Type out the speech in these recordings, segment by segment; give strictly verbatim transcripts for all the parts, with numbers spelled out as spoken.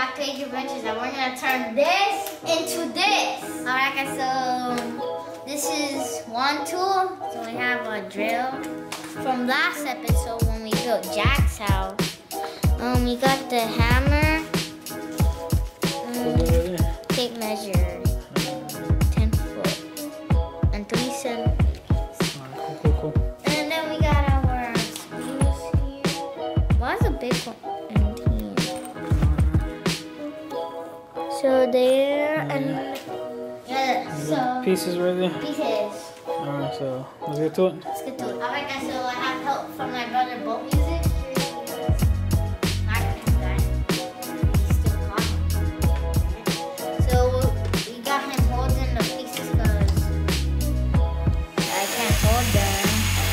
back to AdrianAdventures, and we're gonna turn this into this. Alright guys, so this is one tool. So we have a drill from last episode when we built Jack's house. Um, we got the hammer. Um, tape measure, ten foot and three centimeters. Alright, cool, cool, cool. And then we got our screws here. Why is a big one? So there and yeah, so pieces right there. Pieces. Alright, so let's get to it. Let's get to it. Alright guys, so I have help from my brother Boat Music. He's still talking. So we got him holding the pieces because I can't hold them.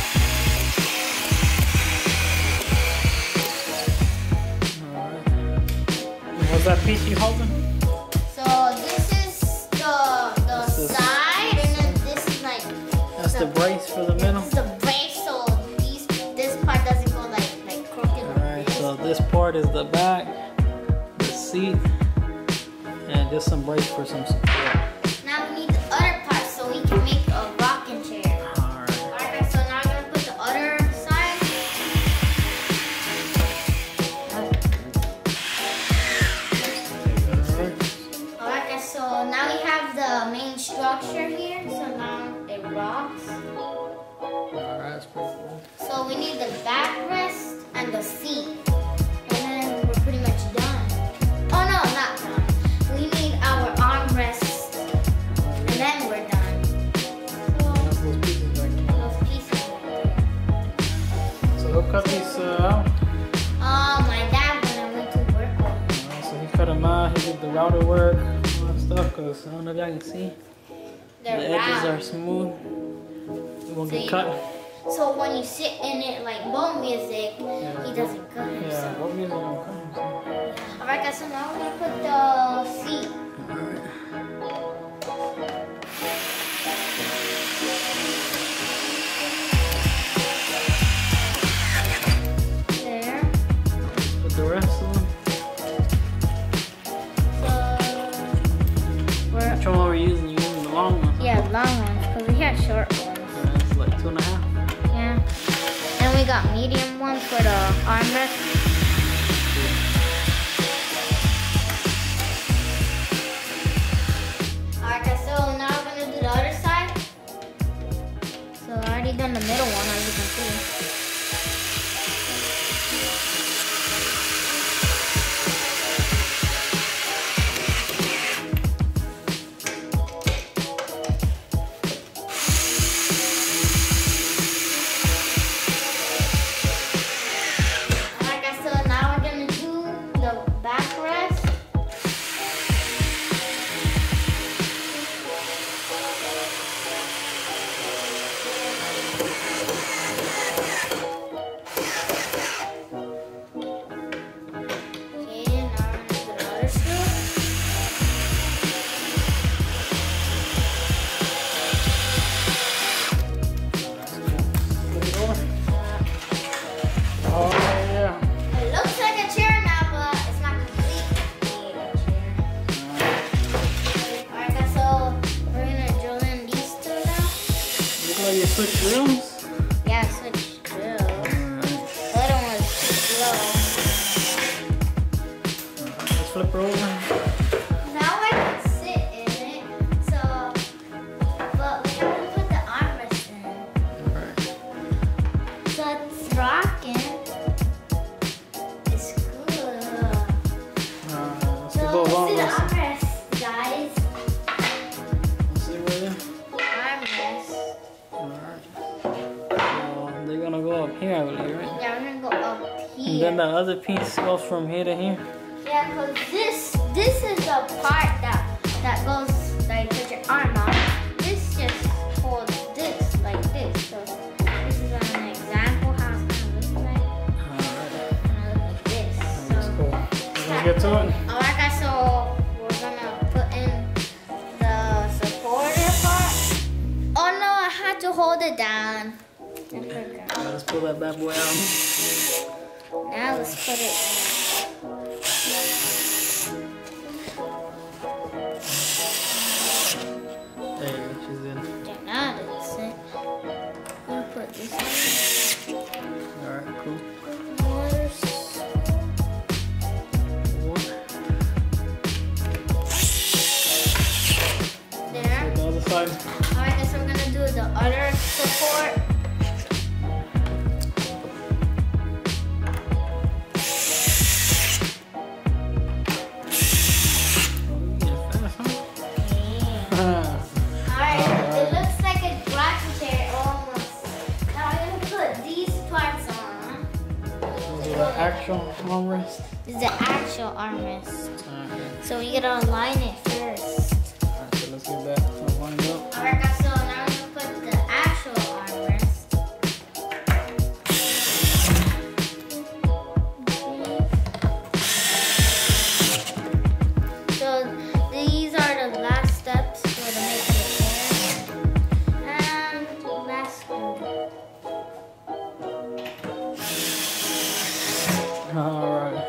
Alright. What's that piece you holding? So this is the the this side, is, and then this is like that's the, the brace for the middle. This is the brace, so these this part doesn't go like like crooked. All right, like so this part is the back, the seat, and just some brace for some support. Now we need the other part so we can make a rocking chair. All right. All right, guys. So now I'm gonna put the other side. So now we have the main structure here, so now it rocks. Alright, that's pretty cool. So we need the backrest and the seat. And then we're pretty much done. Oh no, not done. We need our armrest. And then we're done. So that's those pieces right there. Those pieces right there. So who cut these uh, out? Oh, my dad when I went to work with him. Uh, so he cut them out, he did the router work. Stuff, because I don't know if y'all can see. They're the edges round. are smooth. It won't so get cut. You, so when you sit in it like Boat Music, yeah. he doesn't cut it. Yeah, so. Boat Music won't cut him. So. Alright guys, so now we're going to put the seat. Alright. There. Put the rest of them. Which one were you using? You using the long one? Yeah, long ones, because we had short ones. Yeah, it's like two and a half. Yeah. And we got medium ones for the armrest. Alright guys, so now we're going to do the other side. So I already done the middle one, as you can see. You switch drills? Yeah, I switched drills. Right. The other one was too slow. Right, let's flip her over. Now I can sit in it, so, but we have to put the armrest in. Alright. So it's rocking. It's good. Alright, let's so go let's along. see the armrest, guys. Let's see right there. Alright. So they're gonna go up here, I believe, right? Yeah, we're gonna go up here. And then the other piece goes from here to here. Yeah, cause this this is the part that that goes like put your arm on. This just holds this like this. So this is an example how it's gonna look like. Alright. It's gonna look like this. So That's cool. Let's get to it. alright guys, so we're gonna put in the supporter part. Oh no, I had to hold it down. I forgot. Let's pull that bad boy out. Now let's put it in. actual armrest? This is the actual armrest. Okay. So we gotta align it first. Alright, so let's get that lined up. Alright guys, so now we're gonna put the actual armrest. So these are the last steps for to make it there. And last screw. Alright.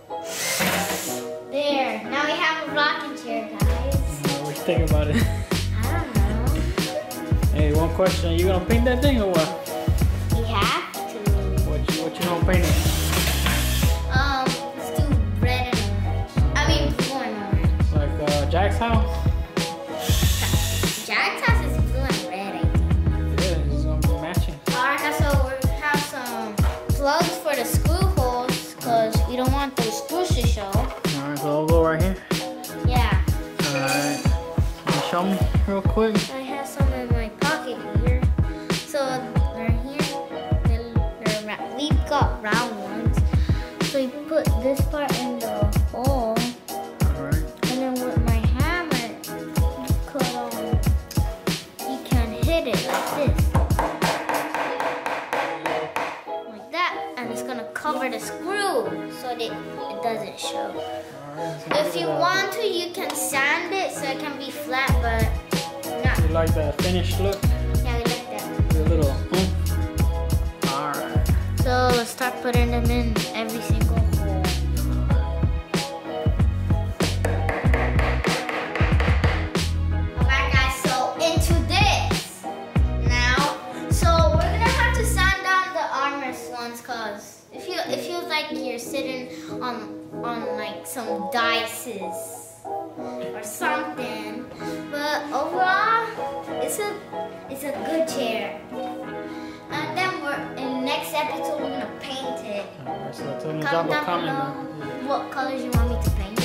There. Now we have a rocking chair, guys. What you think about it? I don't know. Hey, one question. Are you gonna paint that thing or what? We have to. What you, what you gonna paint it? Um, let's do red and orange. I mean blue and orange. Like uh, Jack's house? Jack's house is blue and red, I think. Yeah, it's gonna be matching. Alright, so we have some plugs for the screw holes because we don't want those screws to show. Alright, so I'll go right here. Yeah. Alright. Can you show me real quick? I have some in my pocket here. So they're here. They're, they're ra- we've got round ones. So we put this part in the hole. Alright. And then with my hammer, could, um, you can hit it like this. Like that. And it's gonna cover the screw so that it doesn't show. Alright. If you want to, you can sand it so it can be flat, but not. You like that finished look? Yeah, we like that. A little oomph. Alright. So let's start putting them in every single hole. Alright guys, so into this now. So we're gonna have to sand down the armrest ones cause it feel it feels like you're sitting on on like some dices or something. But overall, it's a it's a good chair. And then we're in next episode we're gonna paint it. Alright, so tell me Comment drop a down comment. below down. what colors you want me to paint.